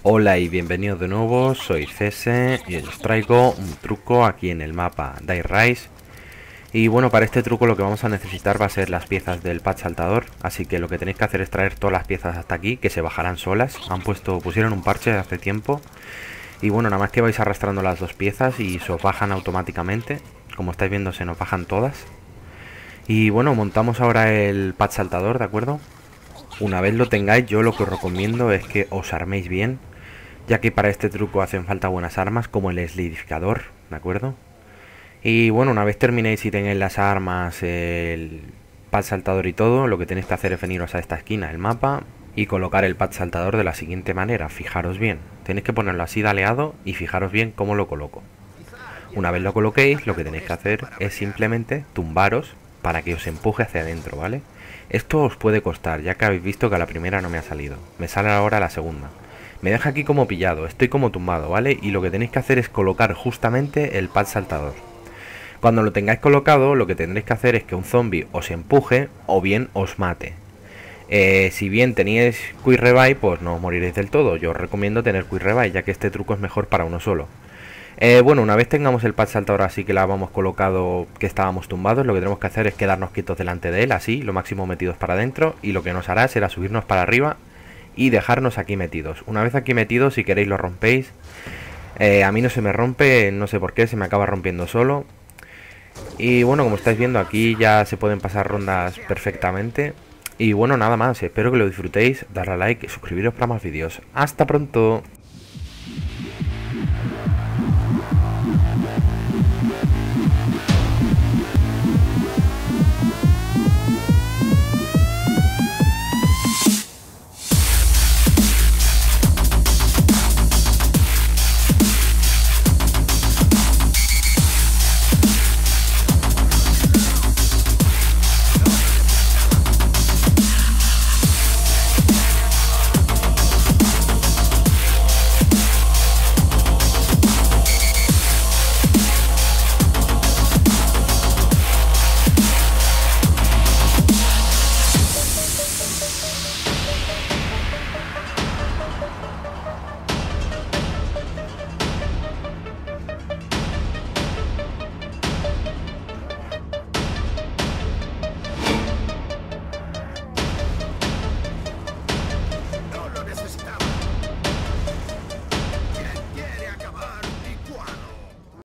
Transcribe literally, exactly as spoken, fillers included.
Hola y bienvenidos de nuevo, soy Cese y hoy os traigo un truco aquí en el mapa Dire Rise. Y bueno, para este truco lo que vamos a necesitar va a ser las piezas del patch saltador. Así que lo que tenéis que hacer es traer todas las piezas hasta aquí, que se bajarán solas. Han puesto, pusieron un parche hace tiempo. Y bueno, nada más que vais arrastrando las dos piezas y se os bajan automáticamente. Como estáis viendo, se nos bajan todas. Y bueno, montamos ahora el patch saltador, ¿de acuerdo? Una vez lo tengáis, yo lo que os recomiendo es que os arméis bien, ya que para este truco hacen falta buenas armas como el eslidificador, ¿de acuerdo? Y bueno, una vez terminéis y tengáis las armas, el pad saltador y todo, lo que tenéis que hacer es veniros a esta esquina del mapa y colocar el pad saltador de la siguiente manera. Fijaros bien, tenéis que ponerlo así de aleado y fijaros bien cómo lo coloco. Una vez lo coloquéis, lo que tenéis que hacer es simplemente tumbaros para que os empuje hacia adentro, ¿vale? Esto os puede costar, ya que habéis visto que a la primera no me ha salido. Me sale ahora la segunda. Me deja aquí como pillado, estoy como tumbado, ¿vale? Y lo que tenéis que hacer es colocar justamente el pad saltador. Cuando lo tengáis colocado, lo que tendréis que hacer es que un zombie os empuje o bien os mate. Eh, si bien tenéis Quick Revive, pues no os moriréis del todo. Yo os recomiendo tener Quick Revive, ya que este truco es mejor para uno solo. Eh, bueno, una vez tengamos el pad saltador así que la habíamos colocado, que estábamos tumbados, lo que tenemos que hacer es quedarnos quietos delante de él, así, lo máximo metidos para adentro, y lo que nos hará será subirnos para arriba y dejarnos aquí metidos. Una vez aquí metidos, si queréis lo rompéis. Eh, a mí no se me rompe, no sé por qué, se me acaba rompiendo solo. Y bueno, como estáis viendo, aquí ya se pueden pasar rondas perfectamente. Y bueno, nada más, espero que lo disfrutéis, darle a like y suscribiros para más vídeos. ¡Hasta pronto!